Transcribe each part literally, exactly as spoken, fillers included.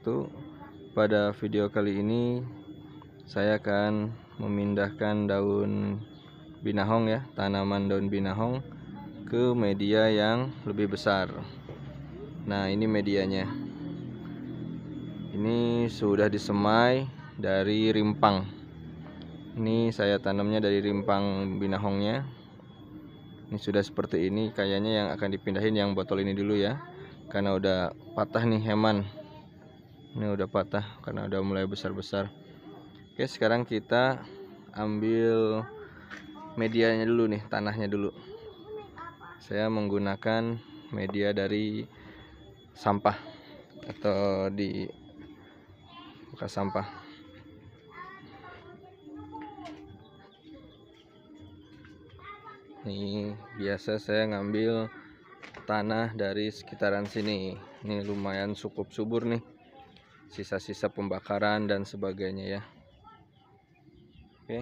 wabarakatuh. Pada video kali ini saya akan memindahkan daun binahong ya, tanaman daun binahong ke media yang lebih besar. Nah, ini medianya. Ini sudah disemai dari rimpang. Ini saya tanamnya dari rimpang binahongnya. Ini sudah seperti ini. Kayaknya yang akan dipindahin yang botol ini dulu ya, karena udah patah nih heman. Ini udah patah karena udah mulai besar-besar. Oke, sekarang kita ambil medianya dulu nih, tanahnya dulu. Saya menggunakan media dari sampah atau di bekas sampah. Nih, biasa saya ngambil tanah dari sekitaran sini. Ini lumayan cukup subur nih, sisa-sisa pembakaran dan sebagainya ya. Oke,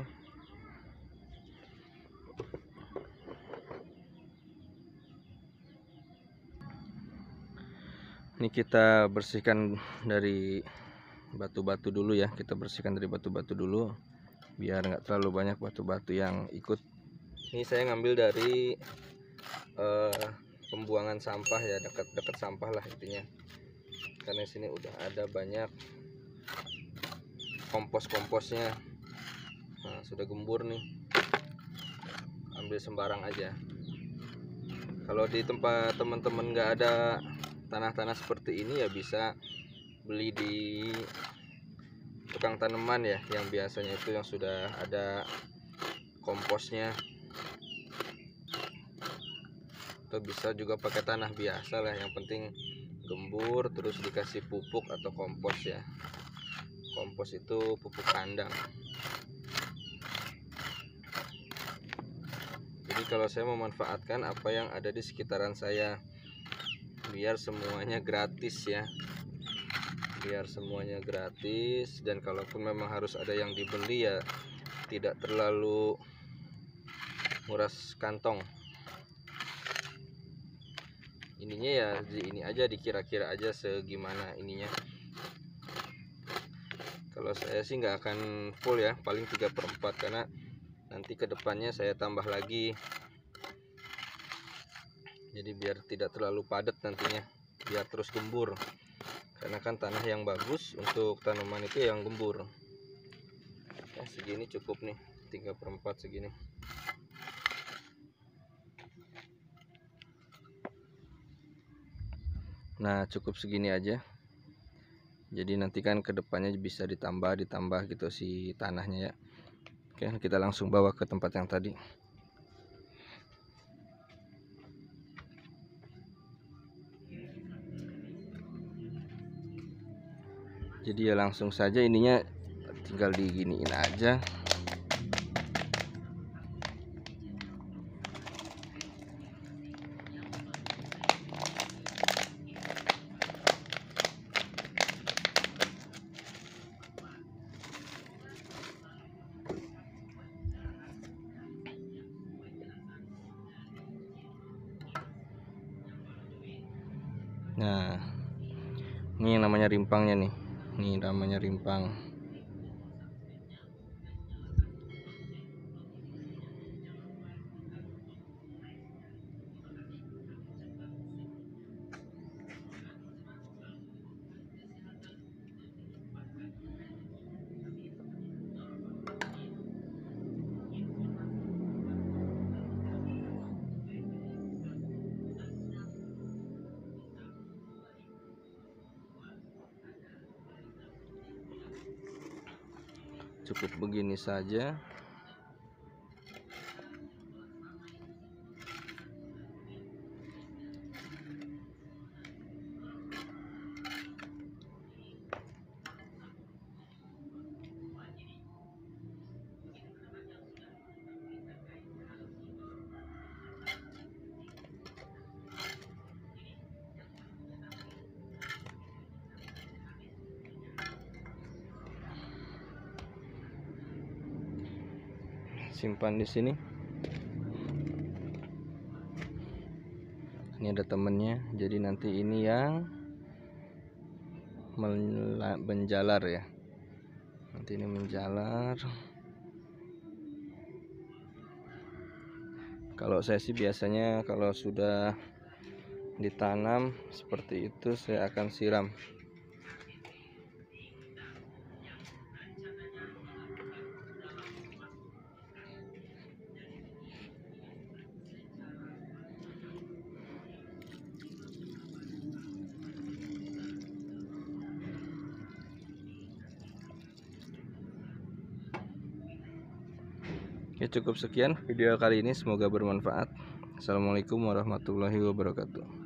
ini kita bersihkan dari batu-batu dulu ya. Kita bersihkan dari batu-batu dulu biar nggak terlalu banyak batu-batu yang ikut. Ini saya ngambil dari uh, pembuangan sampah ya, dekat-dekat sampah lah intinya. Karena sini udah ada banyak kompos-komposnya. Nah, sudah gembur nih. Ambil sembarang aja. Kalau di tempat teman-teman nggak ada tanah-tanah seperti ini ya bisa beli di tukang tanaman ya, yang biasanya itu yang sudah ada komposnya. Atau bisa juga pakai tanah biasa lah, yang penting gembur terus dikasih pupuk atau kompos ya. Kompos itu pupuk kandang. Jadi kalau saya memanfaatkan apa yang ada di sekitaran saya biar semuanya gratis ya, biar semuanya gratis. Dan kalaupun memang harus ada yang dibeli ya tidak terlalu nguras kantong. Ininya ya di ini aja, dikira-kira aja segimana ininya. Kalau saya sih nggak akan full ya, paling tiga per empat, karena nanti kedepannya saya tambah lagi. Jadi biar tidak terlalu padat nantinya, biar terus gembur. Karena kan tanah yang bagus untuk tanaman itu yang gembur. Ya, segini cukup nih, tiga per empat segini. Nah, cukup segini aja. Jadi nanti kan kedepannya bisa ditambah ditambah gitu si tanahnya ya. Oke, kita langsung bawa ke tempat yang tadi. Jadi ya langsung saja, ininya tinggal diginiin aja. Nah, ini yang namanya rimpangnya nih. Ini namanya rimpang. Cukup begini saja. Simpan di sini. Ini ada temennya, jadi nanti ini yang menjalar ya. Nanti ini menjalar. Kalau saya sih biasanya kalau sudah ditanam seperti itu saya akan siram. Oke, cukup sekian video kali ini, semoga bermanfaat. Assalamualaikum warahmatullahi wabarakatuh.